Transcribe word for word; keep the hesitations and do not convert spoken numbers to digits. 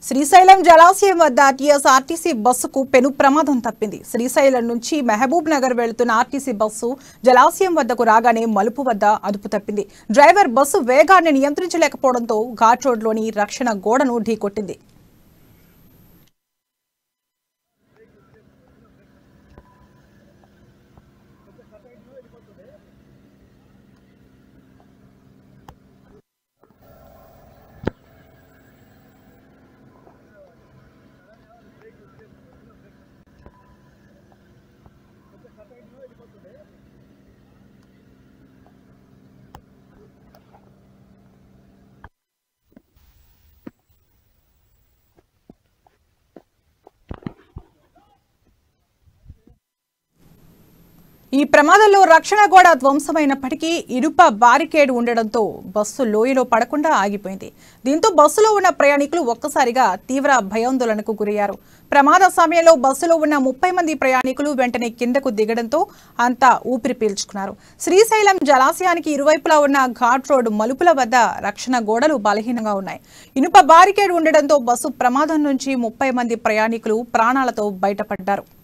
శ్రీశైలం జలాశయం వద్ద టీఎస్ఆర్టీసీ బస్సుకు పెను ప్రమాదం తప్పింది. శ్రీశైలం నుంచి మహబూబ్ నగర్ వెళుతున్న ఆర్టీసీ బస్సు జలాశయం వద్దకు రాగానే మలుపు వద్ద అదుపు తప్పింది. డ్రైవర్ బస్సు వేగాన్ని నియంత్రించలేకపోవడంతో ఘాట్ రోడ్లోని రక్షణ గోడను ఢీకొట్టింది. ఈ ప్రమాదంలో రక్షణ గోడ ధ్వంసమైనప్పటికీ ఇనుప బారికేడ్ ఉండడంతో బస్సు లోయలో పడకుండా ఆగిపోయింది. దీంతో బస్సులో ఉన్న ప్రయాణికులు ఒక్కసారిగా తీవ్ర భయాందోళనకు గురయ్యారు. ప్రమాద సమయంలో బస్సులో ఉన్న ముప్పై మంది ప్రయాణికులు వెంటనే కిందకు దిగడంతో అంతా ఊపిరి పీల్చుకున్నారు. శ్రీశైలం జలాశయానికి ఇరువైపులా ఉన్న ఘాట్ రోడ్ మలుపుల వద్ద రక్షణ గోడలు బలహీనంగా ఉన్నాయి. ఇనుప బారికేడ్ ఉండడంతో బస్సు ప్రమాదం నుంచి ముప్పై మంది ప్రయాణికులు ప్రాణాలతో బయటపడ్డారు.